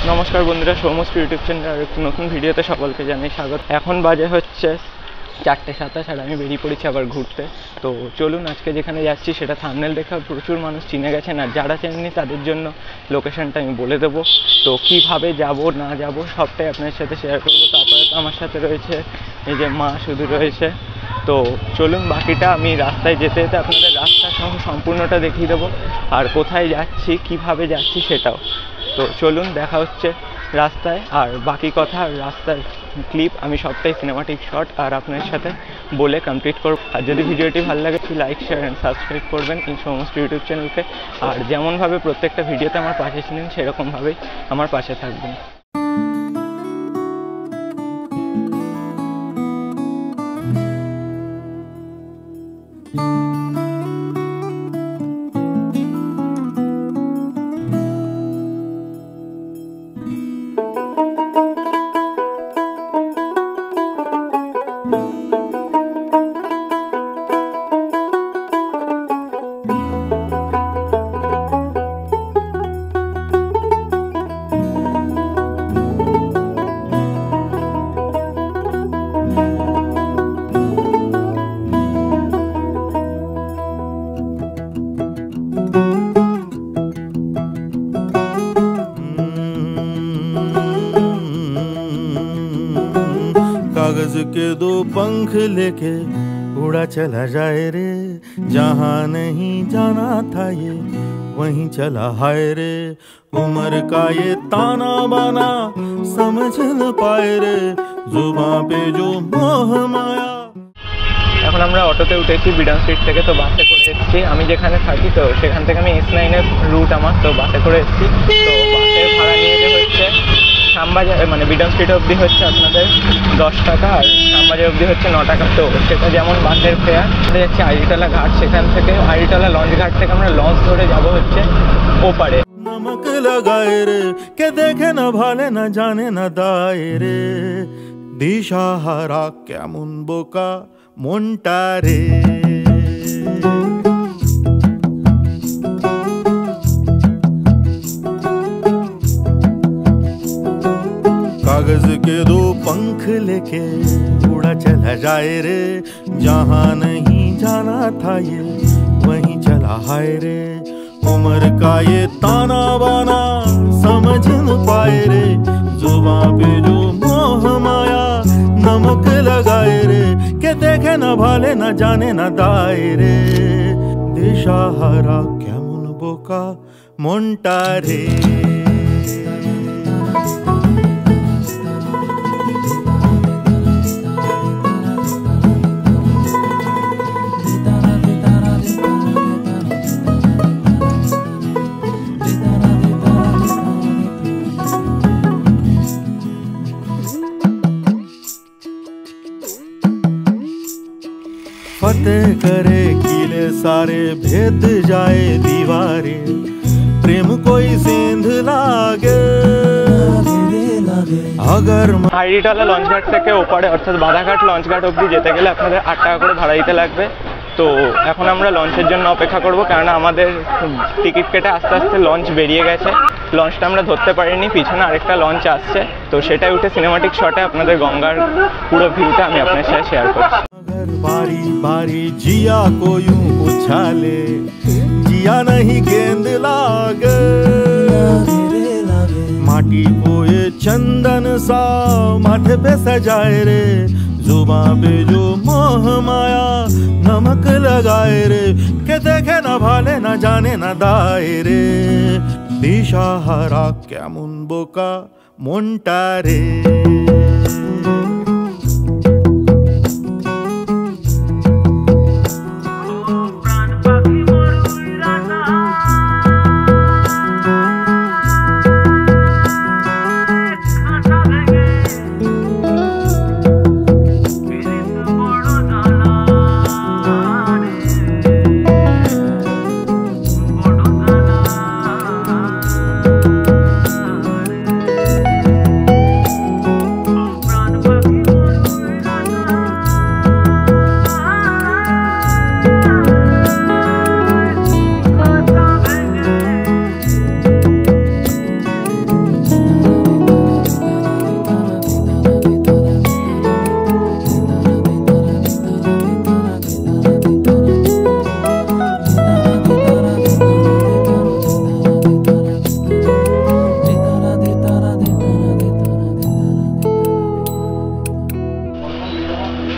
नमस्कार बंधुरा, सौमस्क YouTube channel और एक नतून भिडियोते सकलके जानाई स्वागत। एखन बाजे हच्छे 4:27 और आमी बेरिये पड़ेছি आबार घुरते। तो चलुन आज के जेखाने जाচ্ছি सेटा थाम्बनेल देखे प्रचुर मानुष चिने गेছেন और যারা চেনেননি তাদের জন্য লোকেশনটা আমি বলে দেব। তো কিভাবে যাব না যাব সবটাই আপনাদের সাথে শেয়ার করব। তারপরে তো আমার সাথে রয়েছে এই যে মা শুধু রয়েছে। তো চলুন বাকিটা আমি রাস্তায় যেতে যেতে আপনাদের রাস্তা সহ সম্পূর্ণটা দেখিয়ে দেবো আর কোথায় যাচ্ছি কিভাবে যাচ্ছি সেটাও। তো চলুন দেখা হচ্ছে রাস্তায় আর বাকি কথা রাস্তার ক্লিপ আমি সবটাই সিনেমাটিক শট আর আপনাদের সাথে বলে কমপ্লিট করব। আর যদি ভিডিওটি ভালো লাগে একটু লাইক শেয়ার অ্যান্ড সাবস্ক্রাইব করবেন এই সমস্ত ইউটিউব চ্যানেলকে। আর যেমনভাবে প্রত্যেকটা ভিডিওতে আমার পাশে ছিলেন সেরকমভাবেই আমার পাশে থাকবেন। कागज के दो पंख लेके उड़ा चला जाए रे, जहाँ नहीं जाना था ये वहीं चला हाय रे। उम्र का ये ताना बाना समझ न पाए रे, जुबां पे जो मोह माया। এখন আমরা অটোতে উঠেছি বিডন স্ট্রিট থেকে। তো বাসে করে এসেছি, আমি যেখানে থাকি তো সেখান থেকে আমি S9 এর রুট আমার, তো বাসে করে এসেছি। তো বাসের ভাড়া নিয়ে যে হচ্ছে শ্যামবাজার মানে বিডন স্ট্রিট অবধি হচ্ছে আপনাদের 10 টাকা আর শ্যামবাজার অবধি হচ্ছে 9 টাকা। তো সেটা যেমন বাসের ফেয়ার। যাচ্ছে আড়িতলা ঘাট, সেখান থেকে আড়িতলা লঞ্চ ঘাট থেকে আমরা লঞ্চ ধরে যাব হচ্ছে ওপারে। नमक लगाए रे के देखे न भाले न जाने न दाए रे, दिशाहारा केमन बोका মনটা রে। कागज के दो पंख लेके उड़ा चला जाए रे, जहाँ नहीं जाना था ये वहीं चला हाय रे। उम्र का ये ताना बाना समझ न पाए रे, जुबां पे जो मोह माया नमक लगाए रे के देखे न भाले न जाने न दाए रे, दिशाहारा केमन बोका মনটা রে। फतेह करे किले सारे, भेद जाए दीवारे, प्रेम कोई सेंध लागे अगर। আড়িতলা লঞ্চ ঘাট থেকে ওপারে অর্থাৎ বাধাঘাট লঞ্চ ঘাট অবধি যেতে গেলে আপনাদের 8 টাকা করে ভাড়া দিতে লাগবে। তো এখন আমরা লঞ্চের জন্য অপেক্ষা করব, কারণ আমাদের টিকিট কেটে আস্তে আস্তে লঞ্চ বেরিয়ে গেছে। লঞ্চটা আমরা ধরতে পারিনি, পিছনে আরেকটা লঞ্চ আসছে। তো সেটাই উঠে সিনেমাটিক শটে আপনাদের গঙ্গার পুরো ভিউটা আমি আপনার সাথে শেয়ার করছি। बारी बारी जिया को यूं उछाले, जिया नहीं गेंद लागे, माटी को ये चंदन सा माथे पे सजाए रे, जुबां पे जो मोह माया नमक लगाए रे के देखे न भाले न जाने न दाए रे, दिशाहारा केमन बोका মনটা রে।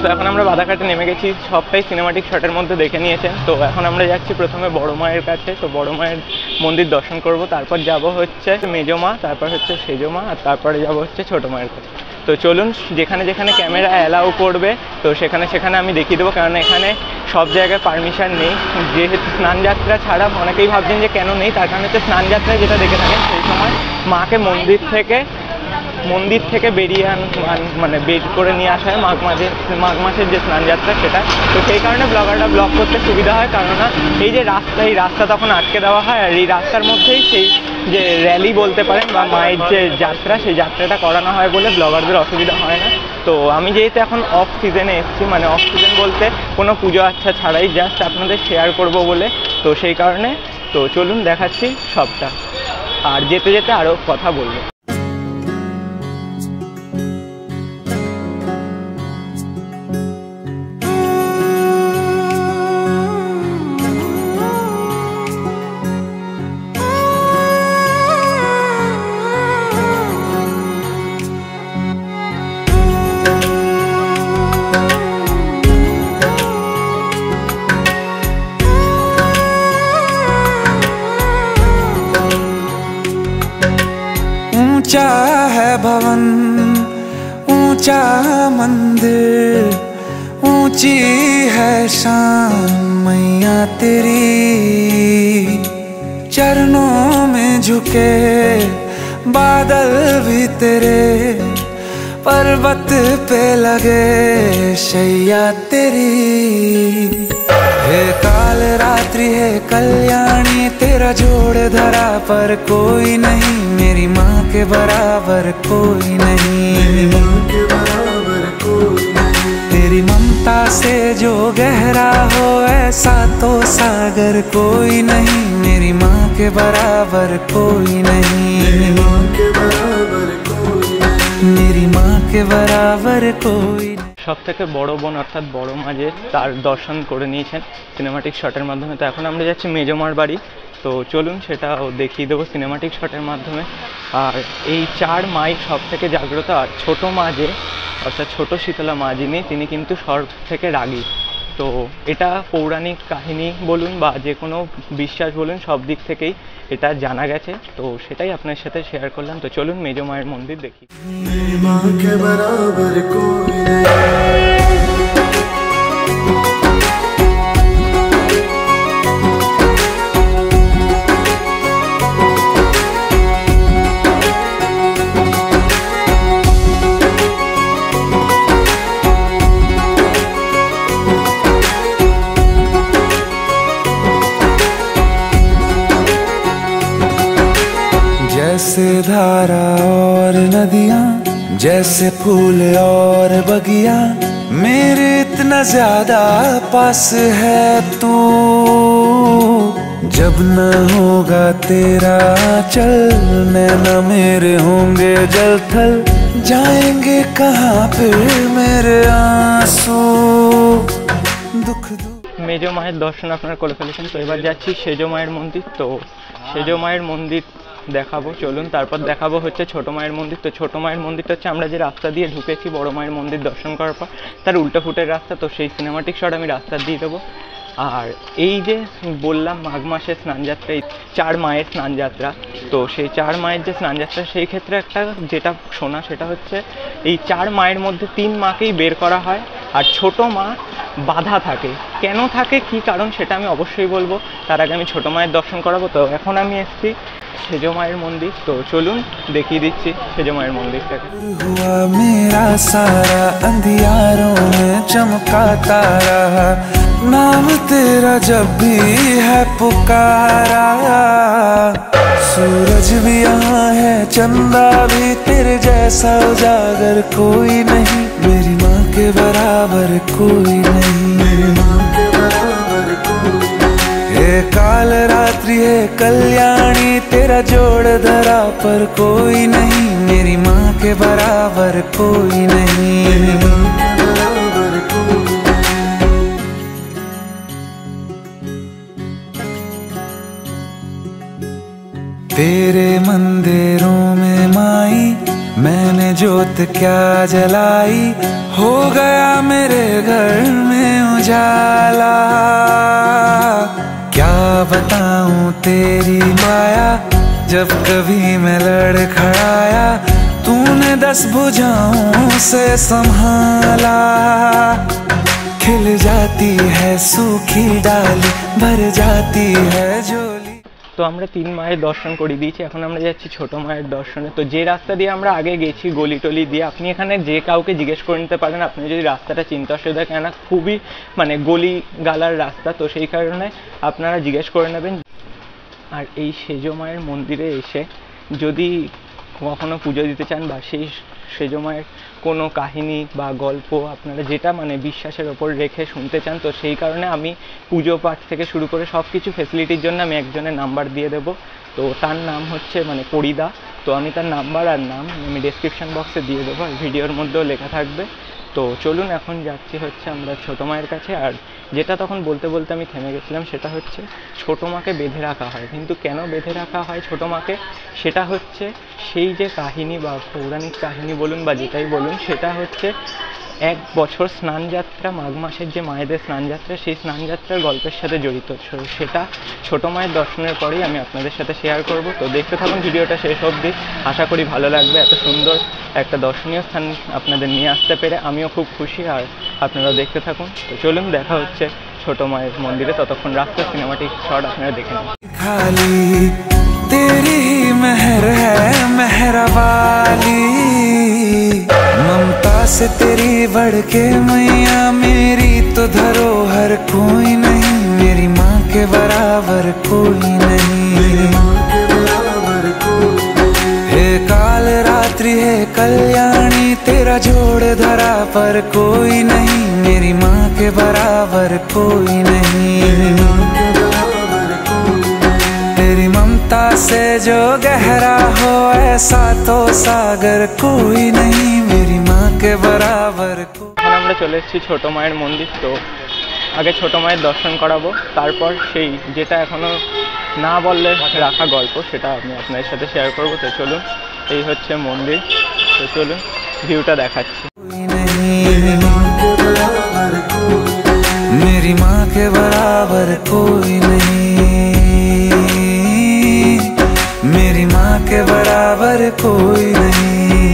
তো এখন আমরা বাধাঘাটে নেমে গেছি, সবটাই সিনেমাটিক শটের মধ্যে দেখে নিয়েছেন। তো এখন আমরা যাচ্ছি প্রথমে বড় মায়ের কাছে, তো বড় মায়ের মন্দির দর্শন করব, তারপর যাব হচ্ছে মেজো মা, তারপর হচ্ছে সেজো মা, আর তারপরে যাব হচ্ছে ছোটো মায়ের কাছে। তো চলুন, যেখানে যেখানে ক্যামেরা অ্যালাউ করবে তো সেখানে সেখানে আমি দেখিয়ে দেবো, কারণ এখানে সব জায়গায় পারমিশন নেই। যেহেতু স্নানযাত্রা ছাড়া, অনেকেই ভাবছেন যে কেন নেই, তার কারণ হচ্ছে স্নানযাত্রায় যেটা দেখে থাকেন সেই সময় মাকে মন্দির থেকে বেরিয়ে মানে বের করে নিয়ে আসা হয় মাঘ মাসের যে স্নানযাত্রা সেটা। তো সেই কারণে ব্লগাররা ব্লগ করতে সুবিধা হয়, কেননা এই যে রাস্তা তখন আটকে দেওয়া হয়, আর এই রাস্তার মধ্যেই সেই যে র্যালি বলতে পারেন বা মায়ের যে যাত্রা, সেই যাত্রাটা করানো হয় বলে ব্লগারদের অসুবিধা হয় না। তো আমি যেহেতু এখন অফ সিজনে এসেছি, মানে অফ সিজন বলতে কোনো পুজো আচ্ছা ছাড়াই জাস্ট আপনাদের শেয়ার করব বলে, তো সেই কারণে তো চলুন দেখাচ্ছি সবটা, আর যেতে যেতে আরও কথা বলবো। ऊंचा है भवन, ऊंचा मंदिर, ऊंची है शान मैया तेरी। चरणों में झुके बादल भी तेरे, पर्वत पे लगे शैया तेरी। हे काल रात्रि है कल्याणी, तेरा जोड़ धरा पर कोई नहीं, मेरी माँ के बराबर कोई नहीं, मेरी माँ के बराबर कोई नहीं। तेरी ममता से जो गहरा हो ऐसा तो सागर कोई नहीं, मेरी माँ के बराबर कोई नहीं, मेरी माँ के बराबर कोई नहीं, मेरी माँ के बराबर कोई। সব থেকে বড় বোন অর্থাৎ বড় মা যে, তার দর্শন করে নিয়েছেন সিনেমাটিক শটের মাধ্যমে। তো এখন আমরা যাচ্ছি মেজোমার বাড়ি, তো চলুন সেটাও দেখিয়ে দেবো সিনেমাটিক শটের মাধ্যমে। আর এই 4 মাই সব থেকে জাগ্রত, আর ছোটো মা যে অর্থাৎ ছোট শীতলা মা যিনি, তিনি কিন্তু সব থেকে রাগী। তো এটা পৌরাণিক কাহিনী বলুন বা যে কোনো বিশ্বাস বলুন, সব দিক থেকেই এটা জানা গেছে, তো সেটাই আপনার সাথে শেয়ার করলাম। তো চলুন মেজো মায়ের মন্দির দেখি। जैसे धारा और नदियाँ, जैसे फूल और बगिया, मेरे इतना ज्यादा पास है तू। जब न होगा तेरा चल, नैना मेरे होंगे जल थल, जाएंगे कहाँ फिर मेरे आंसू। दुख মেজো মায়ের দর্শন আপনারা করে ফেলেছেন, তো এবার যাচ্ছি সেজো মায়ের মন্দির। তো সেজো মায়ের মন্দির দেখাবো, চলুন। তারপর দেখাবো হচ্ছে ছোটো মায়ের মন্দির। তো ছোটো মায়ের মন্দিরটা হচ্ছে আমরা যে রাস্তা দিয়ে ঢুকেছি বড় মায়ের মন্দির দর্শন করার পর, তার উল্টো ফুটের রাস্তা, তো সেই সিনেমাটিক শট আমি রাস্তা দিয়ে দেবো। আর এই যে বললাম মাঘ মাসের স্নানযাত্রা, এই 4 মায়ের স্নানযাত্রা, তো সেই 4 মায়ের যে স্নানযাত্রা, সেই ক্ষেত্রে একটা যেটা শোনা সেটা হচ্ছে এই 4 মায়ের মধ্যে 3 মাকেই বের করা হয়, আর ছোট মা বাধা থাকে। কেন থাকে, কি কারণ, সেটা আমি অবশ্যই বলবো। তার আগে আমি ছোটো মায়ের দর্শন করাবো। তো এখন আমি এসেছি সেজো মায়ের মন্দির, তো চলুন দেখিয়ে দিচ্ছি সেজো মায়ের মন্দিরটাকে। हुआ मेरा सारा अंधियारों में चमकाता रहा, नाम तेरा जब भी है पुकारा। सूरज भी यहाँ है, चंदा भी, तेरे जैसा उजागर कोई नहीं, मेरी माँ के बराबर कोई नहीं, मेरी माँ के बराबर कोई नहीं। हे काल रात्रि है कल्याणी, तेरा जोड़ धरा पर कोई नहीं, मेरी माँ के बराबर कोई नहीं, मेरी माँ के बराबर कोई नहीं। तेरे मंदिरों में माई मैंने जो जोत क्या जलाई, हो गया मेरे घर में उजाला। क्या बताऊं तेरी माया, जब कभी मैं लड़खड़ाया, तूने 10 भुजाओं से संभाला। खिल जाती है सूखी डाली, भर जाती है झोली। তো আমরা 3 মায়ের দর্শন করে দিয়েছি, এখন আমরা যাচ্ছি ছোট মায়ের দর্শনে। তো যে রাস্তা দিয়ে আমরা আগে গেছি গলি টলি দিয়ে, আপনি এখানে যে কাউকে জিজ্ঞেস করে নিতে পারেন, আপনি যদি রাস্তাটা চিনতে অসুবিধা, কেন খুবই মানে গলি গালার রাস্তা, তো সেই কারণে আপনারা জিজ্ঞেস করে নেবেন। আর এই সেজ মায়ের মন্দিরে এসে যদি কখনো পুজো দিতে চান বা সেই সেজ মায়ের কোনো কাহিনী বা গল্প আপনারা যেটা মানে বিশ্বাসের ওপর রেখে শুনতে চান, তো সেই কারণে আমি পুজো পাঠ থেকে শুরু করে সব কিছু ফেসিলিটির জন্য আমি একজনের নাম্বার দিয়ে দেবো। তো তার নাম হচ্ছে মানে পরিদা। তো আমি তার নাম্বার আর নাম আমি ডেসক্রিপশন বক্সে দিয়ে দেবো, আর ভিডিওর মধ্যেও লেখা থাকবে। তো চলুন এখন যাচ্ছি হচ্ছে আমরা ছোটো মায়ের কাছে। আর যেটা তখন বলতে বলতে আমি থেমে গেছিলাম, সেটা হচ্ছে ছোটো মাকে বেঁধে রাখা হয়, কিন্তু কেন বেঁধে রাখা হয় ছোটো মাকে, সেটা হচ্ছে সেই যে কাহিনী বা পৌরাণিক কাহিনী বলুন বা যেটাই বলুন, সেটা হচ্ছে 1 বছর স্নানযাত্রা, মাঘ মাসের যে মায়েদের স্নানযাত্রা, সেই স্নানযাত্রার গল্পের সাথে জড়িত। সেটা ছোটো মায়ের দর্শনের পরেই আমি আপনাদের সাথে শেয়ার করব। তো দেখতে থাকুন ভিডিওটা শেষ অবধি, আশা করি ভালো লাগবে। এত সুন্দর একটা দর্শনীয় স্থান আপনাদের নিয়ে আসতে পেরে আমিও খুব খুশি, আর আপনারা দেখতে থাকুন। তো চলুন, দেখা হচ্ছে ছোটো মায়ের মন্দিরে। ততক্ষণ রাস্তা সিনেমাটিক শট আপনারা দেখে নিন। खाली तेरी ही मेहर है मेहरबाली, ममता से तेरी बढ़ के मैया मेरी तो धरोहर कोई नहीं, मेरी माँ के बराबर कोई नहीं। हे काल रात्रि है कल्याणी, तेरा जोड़ धरा पर कोई नहीं, मेरी माँ के बराबर कोई नहीं। तेरी ममता से जो गहरा हो ऐसा तो सागर कोई नहीं, मेरी माँ के बराबर को। এখন আমরা চলে এসেছি ছোটো মায়ের মন্দির। তো আগে ছোটো মায়ের দর্শন করাবো, তারপর সেই যেটা এখনো না বললে রাখা গল্প সেটা আমি আপনাদের সাথে শেয়ার করবো। তো চলুন, এই হচ্ছে মন্দির। তো চলুন ভিউটা দেখাচ্ছি। मेरी माँ के बराबर कोई नहीं, मेरी माँ के बराबर कोई नहीं।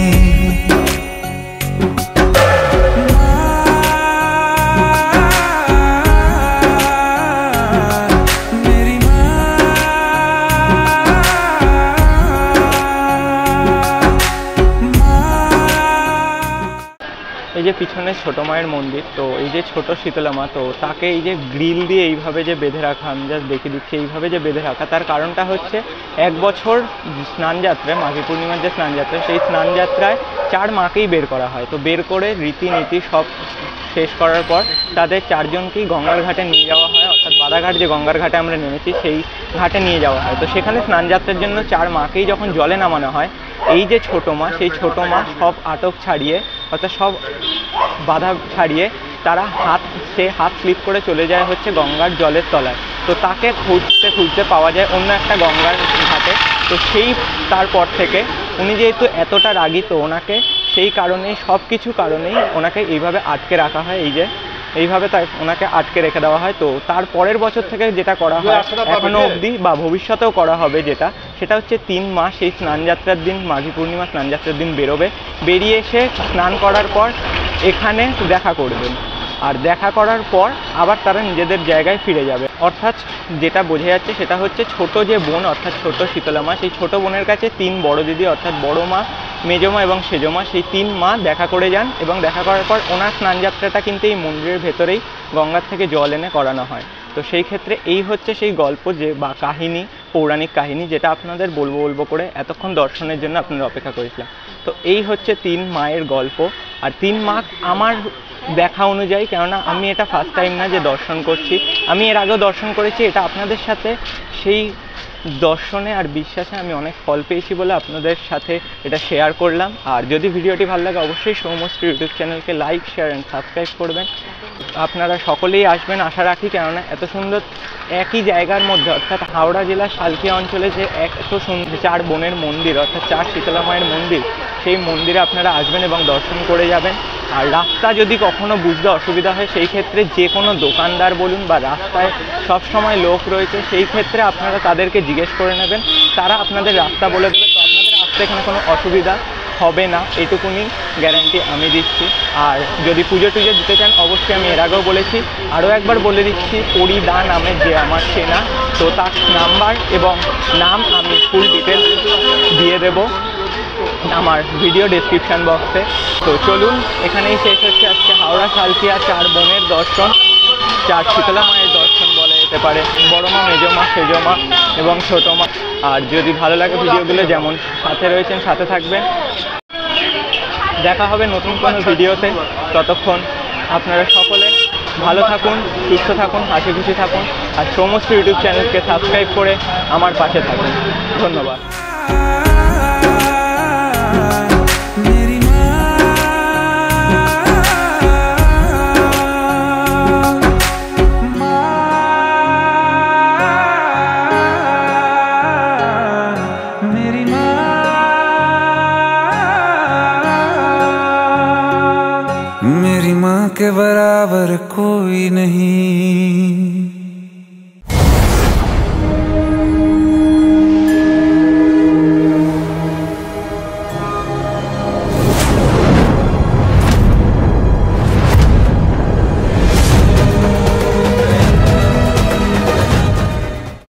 এই যে পিছনে ছোটো মায়ের মন্দির, তো এই যে ছোট শীতলা মা, তো তাকে এই যে গ্রিল দিয়ে এইভাবে যে বেঁধে রাখা, আমি জাস্ট দেখিয়ে দিচ্ছি, এইভাবে যে বেঁধে রাখা, তার কারণটা হচ্ছে 1 বছর স্নানযাত্রায়, মাঘী পূর্ণিমার যে স্নানযাত্রা, সেই স্নানযাত্রায় 4 মাকেই বের করা হয়। তো বের করে রীতিনীতি সব শেষ করার পর তাদের 4 জনকেই গঙ্গার ঘাটে নিয়ে যাওয়া হয়, অর্থাৎ বাদাঘাট যে গঙ্গার ঘাটে আমরা নেমেছি সেই ঘাটে নিয়ে যাওয়া হয়। তো সেখানে স্নানযাত্রার জন্য 4 মাকেই যখন জলে নামানো হয়, এই যে ছোটো মা, সেই ছোটো মা সব আটক ছাড়িয়ে, অর্থাৎ সব বাধা ছাড়িয়ে তারা হাত স্লিপ করে চলে যায় হচ্ছে গঙ্গার জলের তলায়। তো তাকে খুঁজতে খুঁজতে পাওয়া যায় অন্য একটা গঙ্গার ঘাটে। তো সেই তারপর থেকে উনি যেহেতু এতটা রাগী, তো ওনাকে সেই কারণেই সব কিছু কারণেই ওনাকে এইভাবে আটকে রাখা হয়, এই যে এইভাবে তাই ওনাকে আটকে রেখে দেওয়া হয়। তো তার পরের বছর থেকে যেটা করা হয় এখনো অবধি বা ভবিষ্যতেও করা হবে, সেটা হচ্ছে 3 মাস সেই স্নানযাত্রার দিন, মাঘী পূর্ণিমা স্নানযাত্রার দিন বেরোবে, বেরিয়ে এসে স্নান করার পর এখানে দেখা করবেন, আর দেখা করার পর আবার তারা নিজেদের জায়গায় ফিরে যাবে। অর্থাৎ যেটা বোঝা যাচ্ছে সেটা হচ্ছে ছোট যে বোন, অর্থাৎ ছোট শীতলা মা, সেই ছোট বোনের কাছে 3 বড় দিদি, অর্থাৎ বড় মা, মেজো মা এবং সেজো মা, সেই 3 মা দেখা করে যান, এবং দেখা করার পর ওনার স্নানযাত্রাটা কিন্তু এই মন্দিরের ভেতরেই গঙ্গার থেকে জল এনে করানো হয়। তো সেই ক্ষেত্রে এই হচ্ছে সেই গল্প যে বা কাহিনী, পৌরাণিক কাহিনী, যেটা আপনাদের বলবো করে এতক্ষণ দর্শনের জন্য আপনারা অপেক্ষা করেছিলাম। তো এই হচ্ছে 3 মায়ের গল্প। আর 3 মা আমার দেখা অনুযায়ী, কেননা আমি এটা ফার্স্ট টাইম না যে দর্শন করছি, আমি এর আগেও দর্শন করেছি, এটা আপনাদের সাথে সেই দর্শনে আর বিশ্বাসে আমি অনেক ফল পেয়েছি বলে আপনাদের সাথে এটা শেয়ার করলাম। আর যদি ভিডিওটি ভালো লাগে অবশ্যই সৌমশ্রী ইউটিউব চ্যানেলকে লাইক, শেয়ার অ্যান্ড সাবস্ক্রাইব করবেন। আপনারা সকলেই আসবেন আশা রাখি, কেননা এত সুন্দর একই জায়গার মধ্যে অর্থাৎ হাওড়া জেলার শালকিয়া অঞ্চলে যে এত সুন্দর 4 বোনের মন্দির অর্থাৎ 4 শীতলা মায়ের মন্দির, সেই মন্দিরে আপনারা আসবেন এবং দর্শন করে যাবেন। আর রাস্তা যদি কখনো বুঝতে অসুবিধা হয় সেই ক্ষেত্রে যে কোনো দোকানদার বলুন বা রাস্তায় সব সময় লোক রয়েছে, সেই ক্ষেত্রে আপনারা তাদেরকে জিজ্ঞেস করে নেবেন, তারা আপনাদের রাস্তা বলে দেবে। তো আপনাদের আসতে এখানে কোনো অসুবিধা হবে না, এটুকুনি গ্যারান্টি আমি দিচ্ছি। আর যদি পুজো টুজো দিতে চান অবশ্যই আমি এর আগেও বলেছি, আরও একবার বলে দিচ্ছি, পরিদা নামের যে আমার চেনা, তো তার নাম্বার এবং নাম আমি ফুল ডিটেলস দিয়ে দেবো আমার ভিডিও ডেসক্রিপশান বক্সে। তো চলুন, এখানেই শেষ হচ্ছে আজকে হাওড়া শালকিয়া 4 বোনের দর্শন, 4 শীতলা মায়ের দর্শন বলা যেতে পারে, বড় মা, মেজো মা, সেজো মা এবং ছোটো মা। আর যদি ভালো লাগে ভিডিওগুলো যেমন সাথে রয়েছেন সাথে থাকবেন। দেখা হবে নতুন কোনো ভিডিওতে, ততক্ষণ আপনারা সকলে ভালো থাকুন, সুস্থ থাকুন, হাসি খুশি থাকুন। আর সমস্ত ইউটিউব চ্যানেলকে সাবস্ক্রাইব করে আমার পাশে থাকুন। ধন্যবাদ। मेरी माँ के बराबर कोई नहीं।